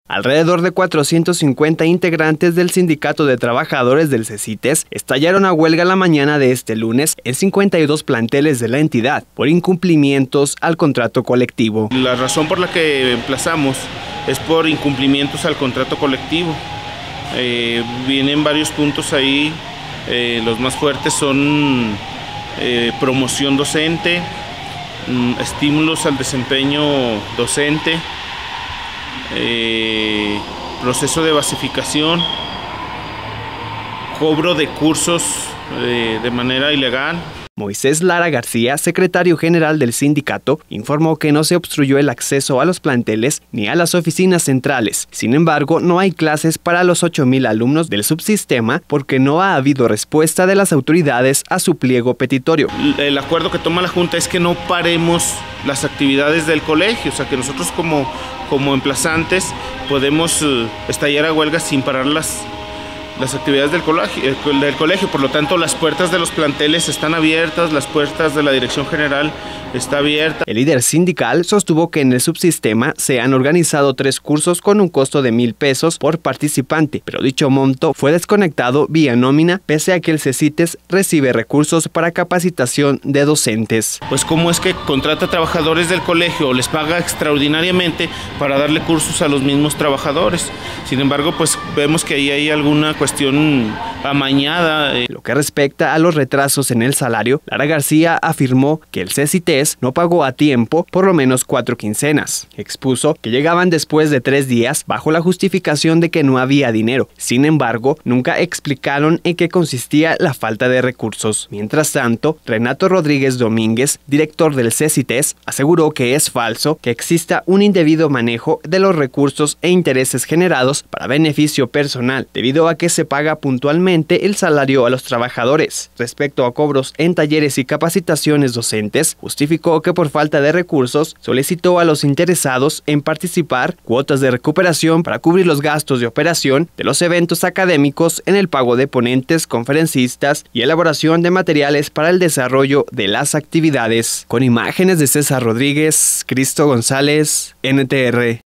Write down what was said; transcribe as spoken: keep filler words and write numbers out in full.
Alrededor de cuatrocientos cincuenta integrantes del Sindicato de Trabajadores del CECITES estallaron a huelga la mañana de este lunes en cincuenta y dos planteles de la entidad por incumplimientos al contrato colectivo. La razón por la que emplazamos es por incumplimientos al contrato colectivo. Eh, vienen varios puntos ahí, eh, los más fuertes son eh, promoción docente, mm, estímulos al desempeño docente, Eh, proceso de basificación, cobro de cursos eh, de manera ilegal. Moisés Lara García, secretario general del sindicato, informó que no se obstruyó el acceso a los planteles ni a las oficinas centrales. Sin embargo, no hay clases para los ocho mil alumnos del subsistema porque no ha habido respuesta de las autoridades a su pliego petitorio. El acuerdo que toma la Junta es que no paremos las actividades del colegio, o sea que nosotros como, como emplazantes podemos uh, estallar a huelga sin parar las las actividades del colegio, del colegio, por lo tanto las puertas de los planteles están abiertas, las puertas de la dirección general está abierta. El líder sindical sostuvo que en el subsistema se han organizado tres cursos con un costo de mil pesos por participante, pero dicho monto fue desconectado vía nómina, pese a que el CECITES recibe recursos para capacitación de docentes. Pues cómo es que contrata trabajadores del colegio o les paga extraordinariamente para darle cursos a los mismos trabajadores. Sin embargo, pues vemos que ahí hay alguna cuestión cuestión amañada. Lo que respecta a los retrasos en el salario, Lara García afirmó que el CECITES no pagó a tiempo por lo menos cuatro quincenas. Expuso que llegaban después de tres días bajo la justificación de que no había dinero. Sin embargo, nunca explicaron en qué consistía la falta de recursos. Mientras tanto, Renato Rodríguez Domínguez, director del CECITES, aseguró que es falso que exista un indebido manejo de los recursos e intereses generados para beneficio personal, debido a que se paga puntualmente el salario a los trabajadores. Respecto a cobros en talleres y capacitaciones docentes, justificó que por falta de recursos solicitó a los interesados en participar cuotas de recuperación para cubrir los gastos de operación de los eventos académicos en el pago de ponentes, conferencistas y elaboración de materiales para el desarrollo de las actividades. Con imágenes de César Rodríguez, Cristo González, N T R.